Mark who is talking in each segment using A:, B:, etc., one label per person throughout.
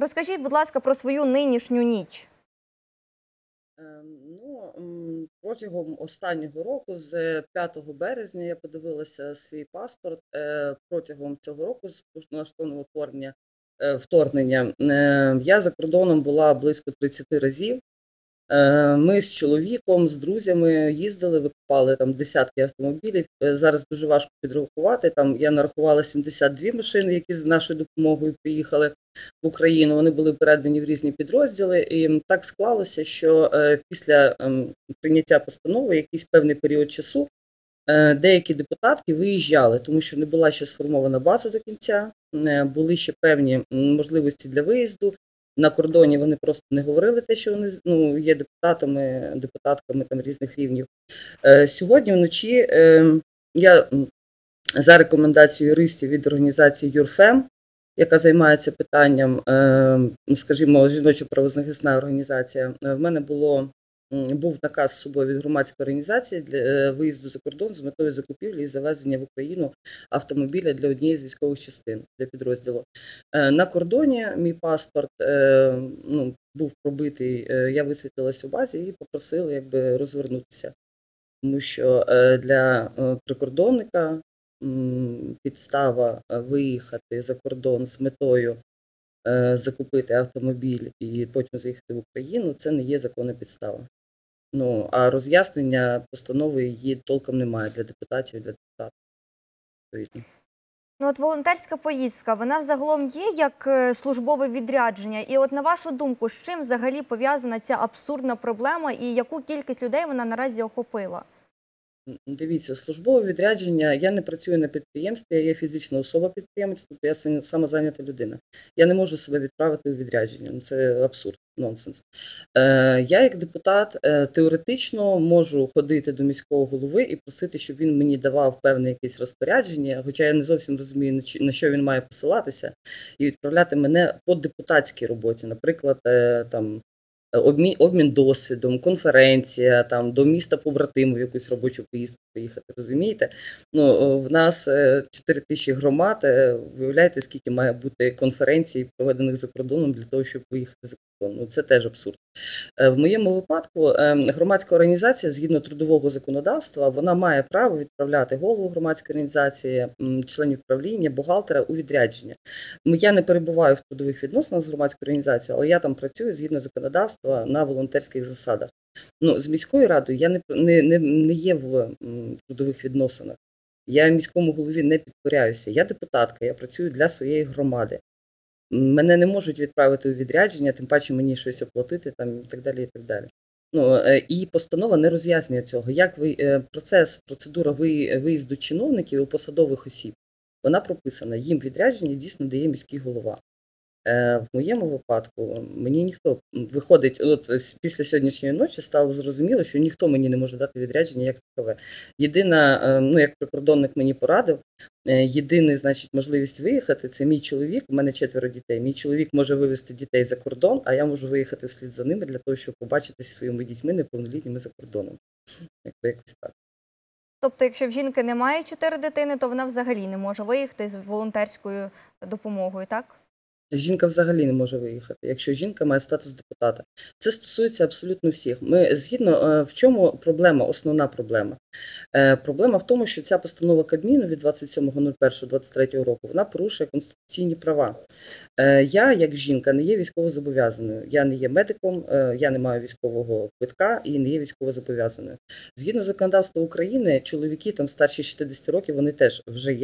A: Розкажіть, будь ласка, про свою нинішню ніч.
B: Протягом останнього року, з 5 березня, я подивилася свій паспорт. Протягом цього року, з повномасштабного вторгнення, я за кордоном була близько 30 разів. Ми з чоловіком, з друзями їздили, викупали там десятки автомобілів. Зараз дуже важко підрахувати. Там я нарахувала 72 машини, які з нашою допомогою приїхали в Україну. Вони були передані в різні підрозділи. І так склалося, що після прийняття постанови якийсь певний період часу деякі депутатки виїжджали, тому що не була ще сформована база до кінця, були ще певні можливості для виїзду. На кордоні вони просто не говорили те, що вони є депутатками там різних рівнів. Сьогодні вночі я за рекомендацією юристів від організації ЮРФЕМ, яка займається питанням, скажімо, жіночо-правозахисна організація, в мене був наказ з собою від громадської організації для виїзду за кордон з метою закупівлі і завезення в Україну автомобіля для однієї з військових частин, для підрозділу. На кордоні мій паспорт був пробитий, я висвітилася у базі і попросила розвернутися. Тому що для прикордонника підстава виїхати за кордон з метою закупити автомобіль і потім заїхати в Україну – це не є законна підстава. А роз'яснення постанови її толком немає для депутатів і для депутатів.
A: От волонтерська поїздка, вона взагалом є як службове відрядження. І от на вашу думку, з чим взагалі пов'язана ця абсурдна проблема і яку кількість людей вона наразі охопила?
B: Дивіться, службове відрядження, я не працюю на підприємстві, я є фізична особа-підприємець, тобто я самозайнята людина. Я не можу себе відправити у відрядження, це абсурд, нонсенс. Я як депутат теоретично можу ходити до міського голови і просити, щоб він мені давав певне якесь розпорядження, хоча я не зовсім розумію, на що він має посилатися, і відправляти мене по депутатській роботі, наприклад, там, обмін досвідом, конференція, там, до міста побратиму в якусь робочу поїздку поїхати, розумієте? В нас 4 тисячі громад, виявляєте, скільки має бути конференцій, проведених за кордоном для того, щоб поїхати за кордон. Це теж абсурд. В моєму випадку громадська організація, згідно трудового законодавства, вона має право відправляти голову громадської організації, членів правління, бухгалтера у відрядження. Я не перебуваю в трудових відносинах з громадською організацією, але я там працюю згідно законодавства на волонтерських засадах. З міською радою я не є в трудових відносинах. Я міському голові не підкоряюся. Я депутатка, я працюю для своєї громади. Мене не можуть відправити у відрядження, тим паче мені щось оплатити там, і так далі, і так далі. І постанова не роз'яснює цього. Як процедура виїзду чиновників і посадових осіб, вона прописана. Їм відрядження дійсно дає міський голова. В моєму випадку мені ніхто виходить, після сьогоднішньої ночі стало зрозуміло, що ніхто мені не може дати відрядження як такове. Єдина, як прикордонник мені порадив, єдина, можливість виїхати – це мій чоловік, у мене 4 дітей. Мій чоловік може вивезти дітей за кордон, а я можу виїхати вслід за ними для того, щоб побачитися зі своїми дітьми неповнолітніми за кордоном. Якось так.
A: Тобто, якщо в жінки немає 4 дитини, то вона взагалі не може виїхати з волонтерською допомогою, так?
B: Жінка взагалі не може виїхати, якщо жінка має статус депутата. Це стосується абсолютно всіх. В чому проблема, основна проблема? Проблема в тому, що ця постанова Кабміну від 27.01.23 року, вона порушує конституційні права. Я, як жінка, не є військовозобов'язаною. Я не є медиком, я не маю військового квитка і не є військовозобов'язаною. Згідно законодавства України, чоловіки там старші 60 років, вони теж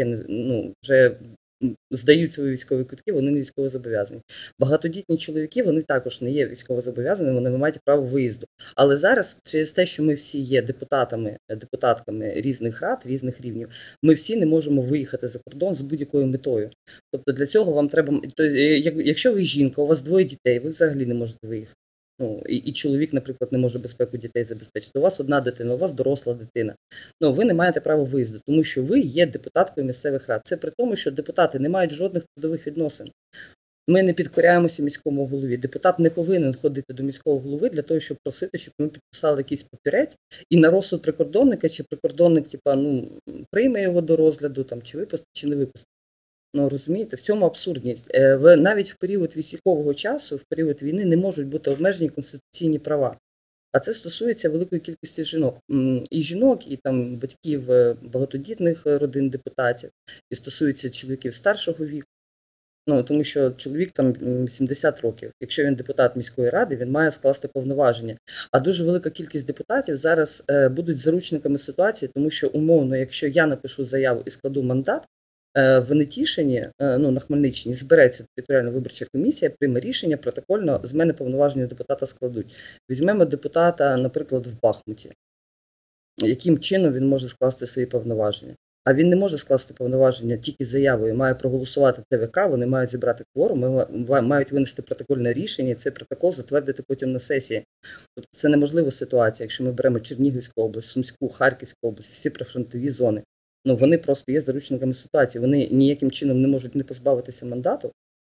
B: вже здають свої військові квитки, вони не військовозобов'язані. Багатодітні чоловіки, вони також не є військовозобов'язаними, вони не мають право виїзду. Але зараз, через те, що ми всі є депутатками різних рад, різних рівнів, ми всі не можемо виїхати за кордон з будь-якою метою. Тобто для цього вам треба, якщо ви жінка, у вас 2 дітей, ви взагалі не можете виїхати. І чоловік, наприклад, не може безпеку дітей забезпечити. У вас 1 дитина, у вас доросла дитина. Ви не маєте права виїзду, тому що ви є депутаткою місцевих рад. Це при тому, що депутати не мають жодних трудових відносин. Ми не підкоряємося міському голові. Депутат не повинен ходити до міського голови для того, щоб просити, щоб ми підписали якийсь папірець, і на розсуд прикордонника, чи прикордонник прийме його до розгляду, чи випустить, чи не випустить. Ну, розумієте, в цьому абсурдність. Навіть в період військового часу, в період війни не можуть бути обмежені конституційні права. А це стосується великої кількості жінок. І жінок, і там батьків багатодітних родин депутатів, і стосується чоловіків старшого віку. Ну, тому що чоловік там 70 років. Якщо він депутат міської ради, він має скласти повноваження. А дуже велика кількість депутатів зараз будуть заручниками ситуації, тому що умовно, якщо я напишу заяву і складу мандат, в Нетішині, на Хмельниччині, збереться територіальна виборча комісія, прийме рішення, протокольно з мене повноваження з депутата складуть. Візьмемо депутата, наприклад, в Бахмуті. Яким чином він може скласти свої повноваження? А він не може скласти повноваження тільки заявою, має проголосувати ТВК, вони мають зібрати кворум, мають винести протокольне рішення, і цей протокол затвердити потім на сесії. Тобто це неможлива ситуація, якщо ми беремо Чернігівську область, Сумську, Харківську область, всі прифронтові зони. Вони просто є заручниками ситуації, вони ніяким чином не можуть не позбавитися мандату.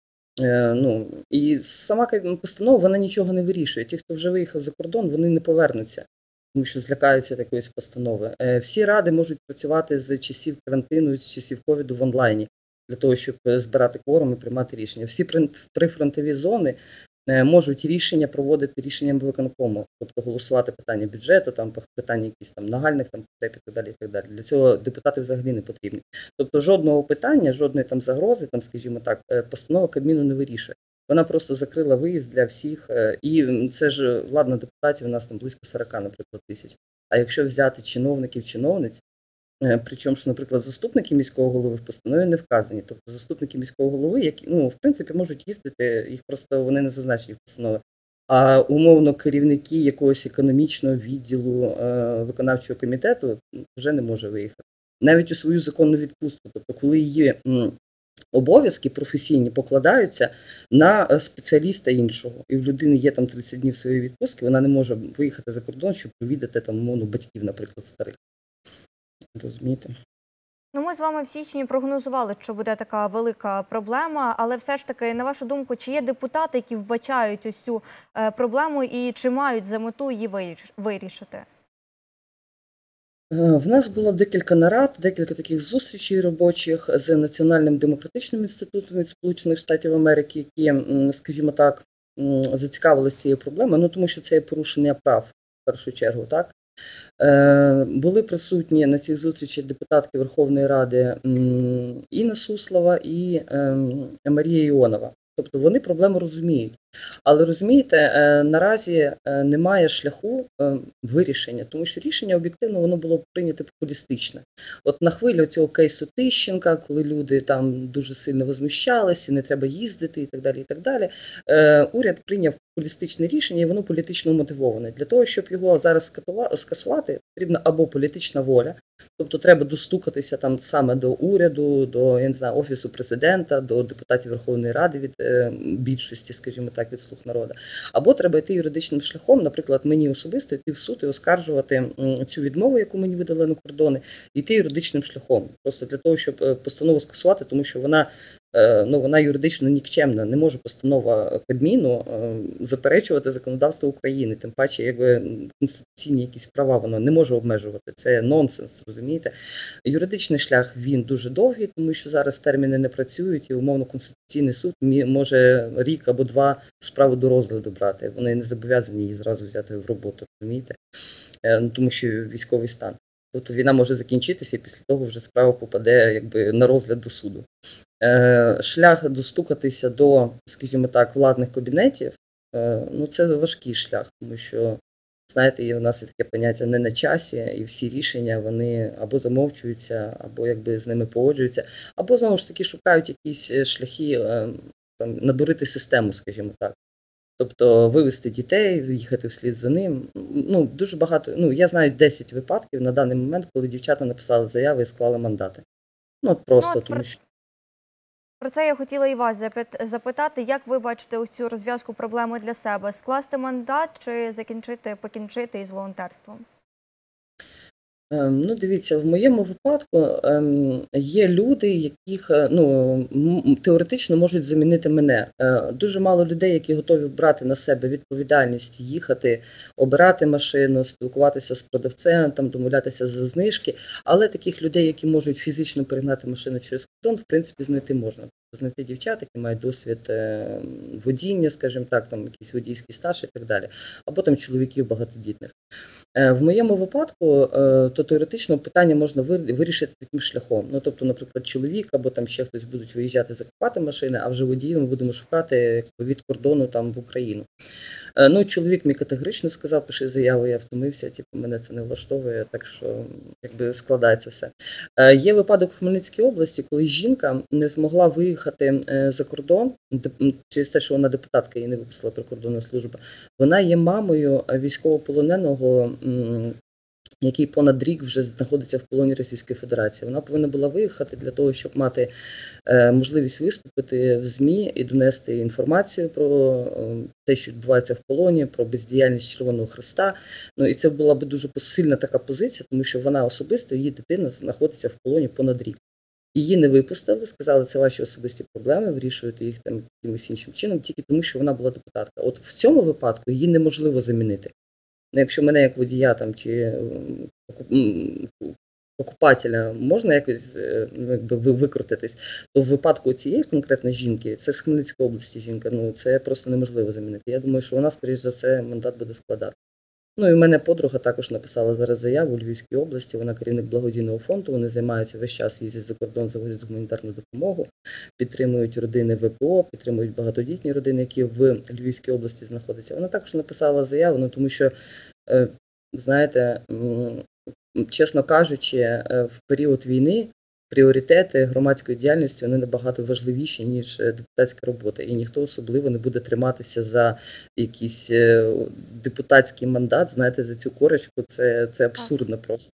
B: І сама постанова, вона нічого не вирішує. Ті, хто вже виїхав за кордон, вони не повернуться, тому що злякаються такоїсь постанови. Всі ради можуть працювати з часів карантину, з часів ковіду в онлайні, для того, щоб збирати кворум і приймати рішення. Всі прифронтові зони можуть рішення проводити рішенням виконкому, тобто голосувати питання бюджету, там питання якісь там нагальних там потреб і так далі, і так далі. Для цього депутати взагалі не потрібні. Тобто жодного питання, жодної там загрози, там, скажімо так, постанова Кабміну не вирішує. Вона просто закрила виїзд для всіх, і це ж, ладно, депутатів у нас там близько 40, наприклад, тисяч. А якщо взяти чиновників, чиновниць, причому ж, наприклад, заступники міського голови в постанові не вказані. Тобто заступники міського голови, які, в принципі, можуть їздити, їх просто вони не зазначені в постанові. А умовно керівники якогось економічного відділу виконавчого комітету вже не може виїхати. Навіть у свою законну відпустку. Тобто, коли її обов'язки професійні покладаються на спеціаліста іншого. І в людини є там 30 днів своєї відпустки, вона не може виїхати за кордон, щоб провідати там, умовно, батьків, наприклад, старих. Розумієте?
A: Ми з вами в січні прогнозували, що буде така велика проблема, але все ж таки, на вашу думку, чи є депутати, які вбачають ось цю проблему і чи мають за мету її вирішити?
B: В нас було декілька нарад, декілька таких зустрічей робочих з Національним демократичним інститутом від Сполучених Штатів Америки, які, скажімо так, зацікавилися цією проблемою, тому що це є порушення прав, в першу чергу, так? Були присутні на цих зустрічах депутатки Верховної Ради Інна Суслова і Марія Іонова. Тобто вони проблему розуміють. Але, розумієте, наразі немає шляху вирішення, тому що рішення об'єктивно воно було прийнято популістичне. От на хвилі цього кейсу Тищенка, коли люди там дуже сильно возмущалися, не треба їздити і так далі, уряд прийняв популістичне рішення і воно політично мотивоване. Для того, щоб його зараз скасувати, потрібна або політична воля, тобто треба достукатися там саме до уряду, до, я не знаю, Офісу Президента, до депутатів Верховної Ради від більшості, скажімо так, від «Слуг народу». Або треба йти юридичним шляхом, наприклад, мені особисто йти в суд і оскаржувати цю відмову, яку мені видали на кордони, і йти юридичним шляхом. Просто для того, щоб постанову скасувати, тому що вона юридично нікчемна. Не може постанова Кабміну заперечувати законодавство України, тим паче, якби конституційні якісь права воно не може обмежувати. Це нонсенс, розумієте? Юридичний шлях, він дуже довгий, тому що зараз терміни не працюють, і умовно Конституційний суд може рік або два справу до розгляду брати. Вони не зобов'язані її зразу взяти в роботу, розумієте? Тому що військовий стан. Тобто війна може закінчитися, і після того вже справа попаде якби на розгляд до суду. Шлях достукатися до, скажімо так, владних кабінетів, це важкий шлях, тому що, знаєте, у нас є таке поняття не на часі, і всі рішення, вони або замовчуються, або якби з ними погоджуються, або, знову ж таки, шукають якісь шляхи надурити систему, скажімо так. Тобто вивести дітей, їхати вслід за ним. Дуже багато, я знаю 10 випадків на даний момент, коли дівчата написали заяви і склали мандати. Тому що...
A: Про це я хотіла і вас запитати, як ви бачите ось цю розв'язку проблеми для себе? Скласти мандат чи покінчити із волонтерством?
B: Дивіться, в моєму випадку є люди, яких теоретично можуть замінити мене. Дуже мало людей, які готові брати на себе відповідальність, їхати, обирати машину, спілкуватися з продавцем, домовлятися за знижки. Але таких людей, які можуть фізично перегнати машину через кордон, в принципі, знайти можна. Знайти дівчат, які мають досвід водіння, скажімо так, там якийсь водійський стаж і так далі, або там чоловіків багатодітних. В моєму випадку, то теоретично питання можна вирішити таким шляхом. Ну, тобто, наприклад, чоловік або там ще хтось будуть виїжджати закупати машини, а вже водіїв ми будемо шукати від кордону там в Україну. Ну, чоловік мені категорично сказав, пиши заяву, я втомився, мене це не влаштовує, так що якби складається все. Є випадок в Хмельницькій області, коли жінка не змогла виїхати за кордон, через те, що вона депутатка, її не випустила прикордонна служба. Вона є мамою військовополоненого, який понад рік вже знаходиться в полоні Російської Федерації. Вона повинна була виїхати для того, щоб мати можливість виступити в ЗМІ і донести інформацію про те, що відбувається в полоні, про бездіяльність Червоного Хреста. Ну і це була б дуже посильна така позиція, тому що вона особисто, її дитина знаходиться в полоні понад рік. Її не випустили, сказали, це ваші особисті проблеми, вирішуєте їх там якимось іншим чином, тільки тому, що вона була депутатка. От в цьому випадку її неможливо замінити. Якщо мене як водія там, чи покупателя можна якось якби викрутитись, то в випадку цієї конкретної жінки, це з Хмельницької області жінка, ну це просто неможливо замінити. Я думаю, що вона, скоріш за все, мандат буде складати. Ну і в мене подруга також написала зараз заяву у Львівській області, вона керівник благодійного фонду, вони займаються весь час, їздять за кордон, завозять гуманітарну допомогу, підтримують родини ВПО, підтримують багатодітні родини, які в Львівській області знаходяться. Вона також написала заяву, ну, тому що, знаєте, чесно кажучи, в період війни пріоритети громадської діяльності вони набагато важливіші, ніж депутатська робота. І ніхто особливо не буде триматися за якийсь депутатський мандат, знаєте, за цю корочку. Це абсурдно просто.